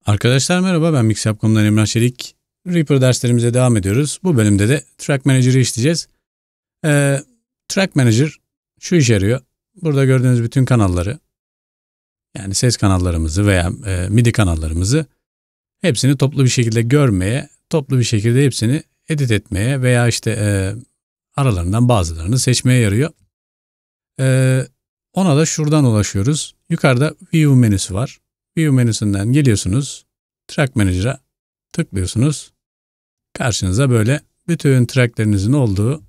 Arkadaşlar merhaba, ben Mixup.com'dan Emrah Çelik. Reaper derslerimize devam ediyoruz. Bu bölümde de Track Manager'ı işleyeceğiz. Track Manager şu işe yarıyor. Burada gördüğünüz bütün kanalları, yani ses kanallarımızı veya MIDI kanallarımızı hepsini toplu bir şekilde görmeye, toplu bir şekilde hepsini edit etmeye veya aralarından bazılarını seçmeye yarıyor. Ona da şuradan ulaşıyoruz. Yukarıda View menüsü var. View menüsünden geliyorsunuz. Track Manager'a tıklıyorsunuz. Karşınıza böyle bütün tracklerinizin olduğu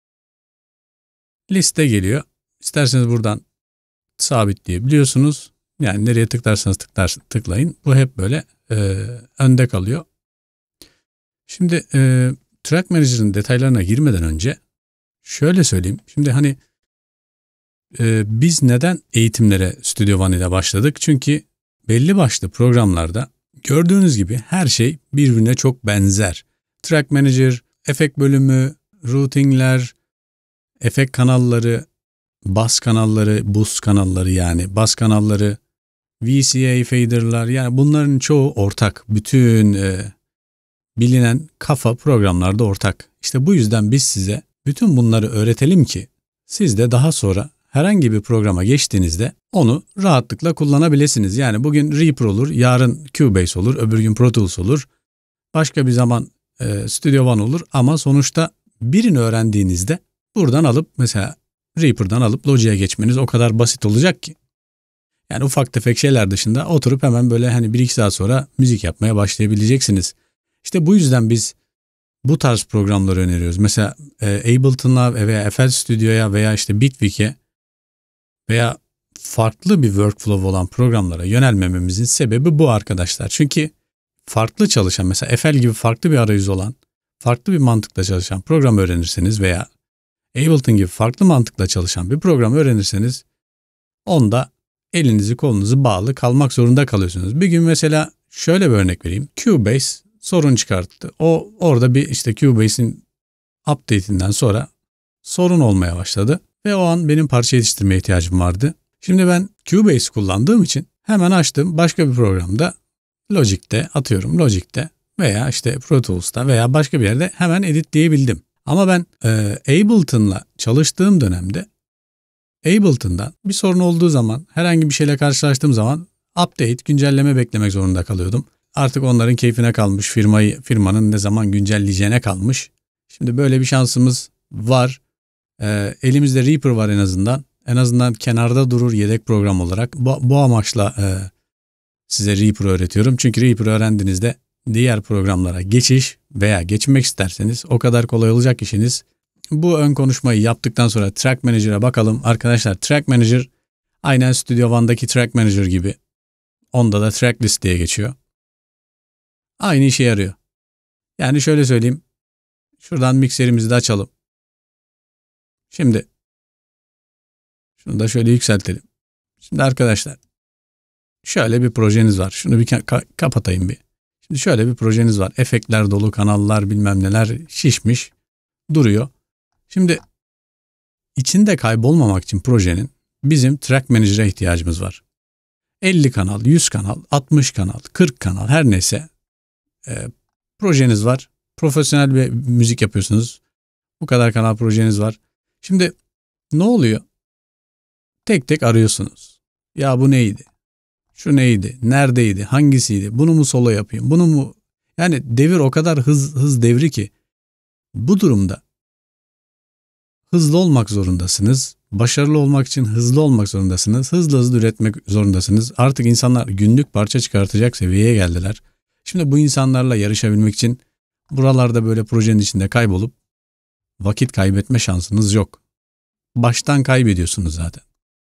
liste geliyor. İsterseniz buradan sabitleyebiliyorsunuz. Yani nereye tıklarsanız tıklayın. Bu hep böyle önde kalıyor. Şimdi Track Manager'ın detaylarına girmeden önce şöyle söyleyeyim. Şimdi biz neden eğitimlere Studio One ile başladık? Çünkü belli başlı programlarda gördüğünüz gibi her şey birbirine çok benzer. Track Manager, efekt bölümü, routingler, efekt kanalları, bas kanalları, boost kanalları yani bas kanalları, VCA fader'lar, yani bunların çoğu ortak. Bütün bilinen kafa programlarda ortak. İşte bu yüzden biz size bütün bunları öğretelim ki siz de daha sonra herhangi bir programa geçtiğinizde onu rahatlıkla kullanabilirsiniz. Yani bugün Reaper olur, yarın Cubase olur, öbür gün Pro Tools olur, başka bir zaman Studio One olur ama sonuçta birini öğrendiğinizde buradan alıp mesela Reaper'dan alıp Logic'e geçmeniz o kadar basit olacak ki. Yani ufak tefek şeyler dışında oturup hemen böyle 1-2 saat sonra müzik yapmaya başlayabileceksiniz. İşte bu yüzden biz bu tarz programları öneriyoruz. Mesela Ableton'a veya FL Studio'ya veya Bitwig'e veya farklı bir workflow olan programlara yönelmememizin sebebi bu arkadaşlar. Çünkü farklı çalışan, mesela FL gibi farklı bir arayüz olan, farklı bir mantıkla çalışan program öğrenirseniz veya Ableton gibi farklı mantıkla çalışan bir program öğrenirseniz onda elinizi kolunuzu bağlı kalmak zorunda kalıyorsunuz. Bir gün mesela şöyle bir örnek vereyim. Cubase sorun çıkarttı. Orada Cubase'in update'inden sonra sorun olmaya başladı. Ve o an benim parça yetiştirmeye ihtiyacım vardı. Şimdi ben Cubase kullandığım için hemen açtım, başka bir programda Logic'te veya Pro Tools'ta veya başka bir yerde hemen editleyebildim. Ama ben Ableton'la çalıştığım dönemde Ableton'dan bir sorun olduğu zaman, herhangi bir şeyle karşılaştığım zaman güncelleme beklemek zorunda kalıyordum. Artık onların keyfine kalmış, firmanın ne zaman güncelleyeceğine kalmış. Şimdi böyle bir şansımız var. Elimizde Reaper var en azından. En azından kenarda durur yedek program olarak. Bu amaçla size Reaper öğretiyorum. Çünkü Reaper öğrendiğinizde diğer programlara geçiş veya geçmek isterseniz o kadar kolay olacak işiniz. Bu ön konuşmayı yaptıktan sonra Track Manager'a bakalım. Arkadaşlar, Track Manager aynen Studio One'daki Track Manager gibi. Onda da Track List diye geçiyor. Aynı işe yarıyor. Yani şöyle söyleyeyim. Şuradan mikserimizi de açalım. Şimdi şunu da şöyle yükseltelim. Şimdi arkadaşlar şöyle bir projeniz var. Şunu bir kapatayım bir. Şimdi şöyle bir projeniz var. Efektler dolu, kanallar bilmem neler şişmiş duruyor. Şimdi içinde kaybolmamak için projenin bizim Track Manager'a ihtiyacımız var. 50 kanal, 100 kanal, 60 kanal, 40 kanal her neyse projeniz var. Profesyonel bir müzik yapıyorsunuz. Bu kadar kanal projeniz var. Şimdi ne oluyor? Tek tek arıyorsunuz. Ya bu neydi? Şu neydi? Neredeydi? Hangisiydi? Bunu mu solo yapayım? Bunu mu? Yani devir o kadar hız devri ki bu durumda hızlı olmak zorundasınız. Başarılı olmak için hızlı olmak zorundasınız. Hızlı üretmek zorundasınız. Artık insanlar günlük parça çıkartacak seviyeye geldiler. Şimdi bu insanlarla yarışabilmek için buralarda böyle projenin içinde kaybolup vakit kaybetme şansınız yok. Baştan kaybediyorsunuz zaten.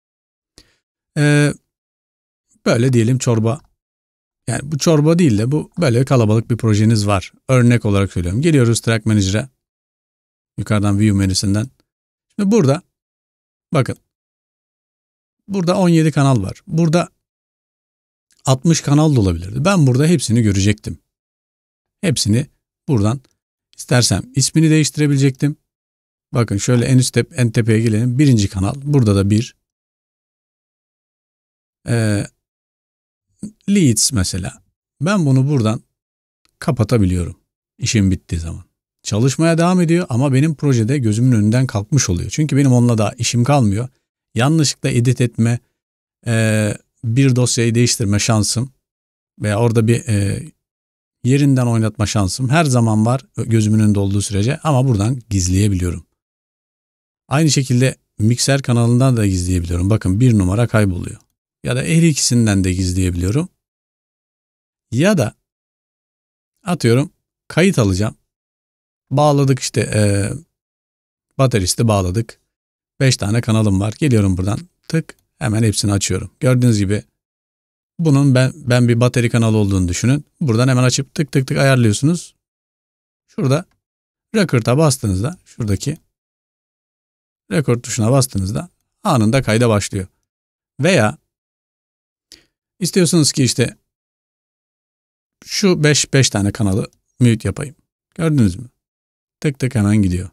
Böyle diyelim çorba. Yani bu çorba değil de bu böyle kalabalık bir projeniz var. Örnek olarak söylüyorum. Geliyoruz Track Manager'a. Yukarıdan View menüsünden. Şimdi burada bakın. Burada 17 kanal var. Burada 60 kanal da olabilirdi. Ben burada hepsini görecektim. Hepsini buradan istersem ismini değiştirebilecektim. Bakın şöyle en tepeye gelelim. Birinci kanal. Burada da bir. Leads mesela. Ben bunu buradan kapatabiliyorum işim bittiği zaman. Çalışmaya devam ediyor ama benim projede gözümün önünden kalkmış oluyor. Çünkü benim onunla da işim kalmıyor. Yanlışlıkla edit etme, bir dosyayı değiştirme şansım veya orada bir yerinden oynatma şansım her zaman var gözümün önünde olduğu sürece, ama buradan gizleyebiliyorum. Aynı şekilde mikser kanalından da gizleyebiliyorum. Bakın bir numara kayboluyor. Ya da her ikisinden de gizleyebiliyorum. Ya da atıyorum kayıt alacağım. Bağladık işte bateristi bağladık. 5 tane kanalım var. Geliyorum buradan tık hemen hepsini açıyorum. Gördüğünüz gibi bunun ben bir bateri kanalı olduğunu düşünün. Buradan hemen açıp tık tık tık ayarlıyorsunuz. Şurada record'a bastığınızda, şuradaki record tuşuna bastığınızda anında kayda başlıyor. Veya istiyorsunuz ki işte şu 5 tane kanalı mute yapayım. Gördünüz mü? Tık tık hemen gidiyor.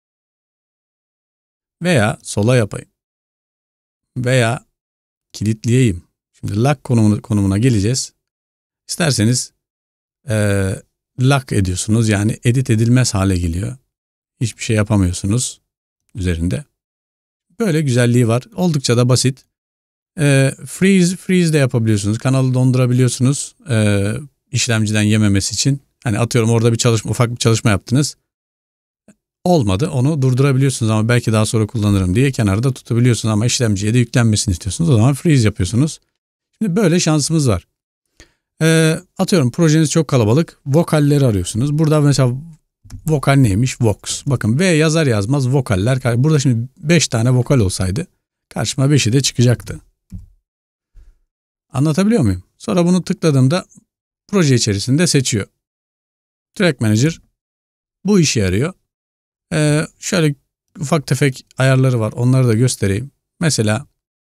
Veya sola yapayım. Veya kilitleyeyim. Şimdi lock konumuna geleceğiz. İsterseniz lock ediyorsunuz. Yani edit edilmez hale geliyor. Hiçbir şey yapamıyorsunuz üzerinde. Böyle güzelliği var. Oldukça da basit. Freeze de yapabiliyorsunuz. Kanalı dondurabiliyorsunuz. İşlemciden yememesi için. Hani atıyorum orada ufak bir çalışma yaptınız. Olmadı. Onu durdurabiliyorsunuz ama belki daha sonra kullanırım diye kenarda tutabiliyorsunuz ama işlemciye de yüklenmesini istiyorsunuz. O zaman freeze yapıyorsunuz. Şimdi böyle şansımız var. Atıyorum projeniz çok kalabalık. Vokalleri arıyorsunuz. Burada mesela vokal neymiş? Vox. Bakın V yazar yazmaz vokaller. Burada şimdi 5 tane vokal olsaydı karşıma 5'i de çıkacaktı. Anlatabiliyor muyum? Sonra bunu tıkladığımda proje içerisinde seçiyor. Track Manager bu işe yarıyor. Şöyle ufak tefek ayarları var. Onları da göstereyim. Mesela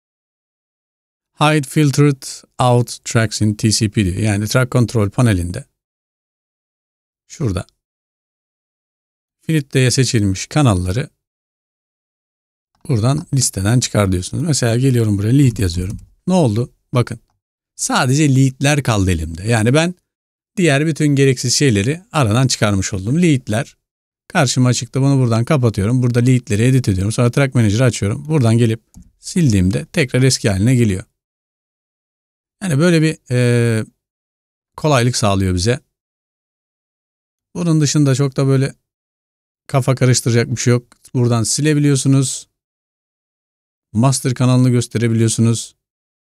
Hide Filtered Out Tracks in TCP diyor. Yani Track Control panelinde şurada Finite'ye seçilmiş kanalları buradan listeden çıkar diyorsunuz. Mesela geliyorum buraya lead yazıyorum. Ne oldu? Bakın sadece lead'ler kaldı elimde. Yani ben diğer bütün gereksiz şeyleri aradan çıkarmış oldum. Lead'ler karşıma çıktı. Bunu buradan kapatıyorum. Burada lead'leri edit ediyorum. Sonra Track Manager'ı açıyorum. Buradan gelip sildiğimde tekrar eski haline geliyor. Yani böyle bir kolaylık sağlıyor bize. Bunun dışında çok da böyle kafa karıştıracak bir şey yok. Buradan silebiliyorsunuz. Master kanalını gösterebiliyorsunuz.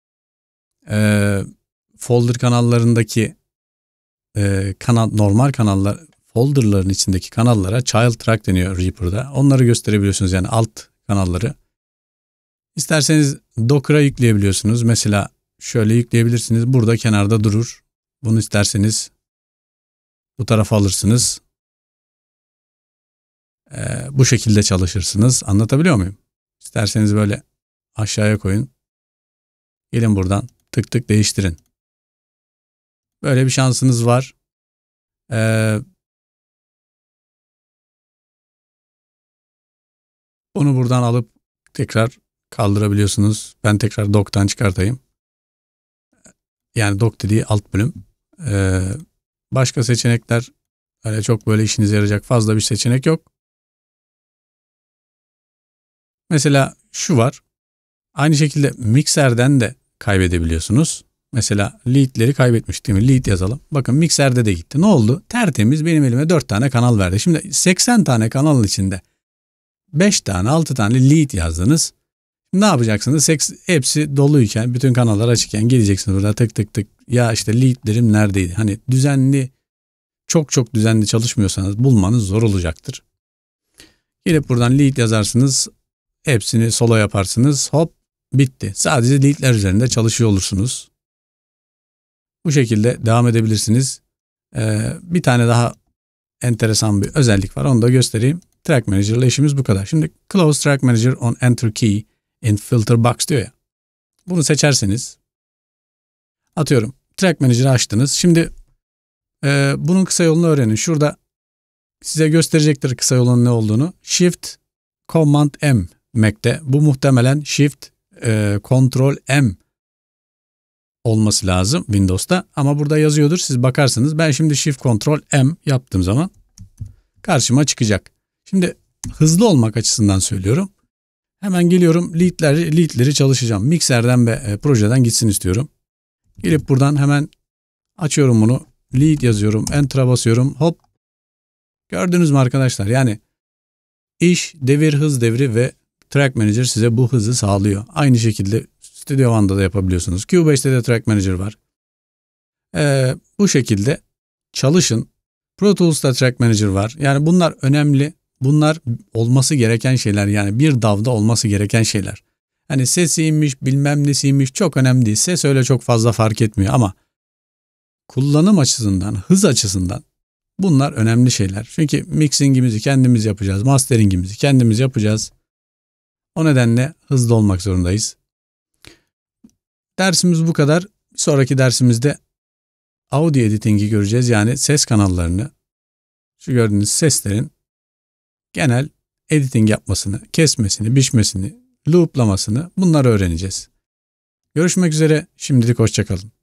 Folder kanallarındaki normal kanallar, folderların içindeki kanallara child track deniyor Reaper'da. Onları gösterebiliyorsunuz, yani alt kanalları. İsterseniz Docker'a yükleyebiliyorsunuz. Mesela şöyle yükleyebilirsiniz. Burada kenarda durur. Bunu isterseniz bu tarafa alırsınız. Bu şekilde çalışırsınız. Anlatabiliyor muyum? İsterseniz böyle aşağıya koyun. Gelin buradan tık tık değiştirin. Böyle bir şansınız var. Bunu buradan alıp tekrar kaldırabiliyorsunuz. Ben tekrar Doc'tan çıkartayım. Yani Doc dediği alt bölüm. Başka seçenekler öyle çok böyle işinize yarayacak fazla bir seçenek yok. Mesela şu var. Aynı şekilde mikserden de kaybedebiliyorsunuz. Mesela lead'leri kaybetmiştik değil mi? Lead yazalım. Bakın mikserde de gitti. Ne oldu? Tertemiz benim elime 4 tane kanal verdi. Şimdi 80 tane kanalın içinde 5 tane 6 tane lead yazdınız. Ne yapacaksınız? Hepsi doluyken, bütün kanallar açıkken geleceksiniz burada tık tık tık. Ya işte lead'lerim neredeydi? Hani düzenli, çok düzenli çalışmıyorsanız bulmanız zor olacaktır. Gelip buradan lead yazarsınız. Hepsini solo yaparsınız. Hop bitti. Sadece lead'ler üzerinde çalışıyor olursunuz. Bu şekilde devam edebilirsiniz. Bir tane daha enteresan bir özellik var. Onu da göstereyim. Track Manager ile işimiz bu kadar. Şimdi Close Track Manager on Enter Key in Filter Box diyor ya. Bunu seçerseniz atıyorum Track Manager'ı açtınız. Şimdi bunun kısa yolunu öğrenin. Şurada size gösterecektir kısa yolun ne olduğunu. Shift Command M Mac'te. Bu muhtemelen Shift Ctrl M olması lazım Windows'ta ama burada yazıyordur, siz bakarsınız. Ben şimdi Shift Ctrl M yaptığım zaman karşıma çıkacak. Şimdi hızlı olmak açısından söylüyorum. Hemen geliyorum, lead'leri çalışacağım. Mikserden ve projeden gitsin istiyorum. Gelip buradan hemen açıyorum bunu. Lead yazıyorum, Enter'a basıyorum. Hop. Gördünüz mü arkadaşlar? Yani iş, devir, hız devri ve Track Manager size bu hızı sağlıyor. Aynı şekilde Studio One'da da yapabiliyorsunuz. Cubase'de de Track Manager var. Bu şekilde çalışın. Pro Tools'ta Track Manager var. Yani bunlar önemli. Bunlar olması gereken şeyler. Yani bir DAW'da olması gereken şeyler. Hani sesiymiş, bilmem nesiymiş çok önemli değil. Ses öyle çok fazla fark etmiyor ama kullanım açısından, hız açısından bunlar önemli şeyler. Çünkü mixingimizi kendimiz yapacağız, masteringimizi kendimiz yapacağız. O nedenle hızlı olmak zorundayız. Dersimiz bu kadar. Bir sonraki dersimizde audio editing'i göreceğiz. Yani ses kanallarını, şu gördüğünüz seslerin genel editing yapmasını, kesmesini, biçmesini, looplamasını, bunları öğreneceğiz. Görüşmek üzere. Şimdilik hoşça kalın.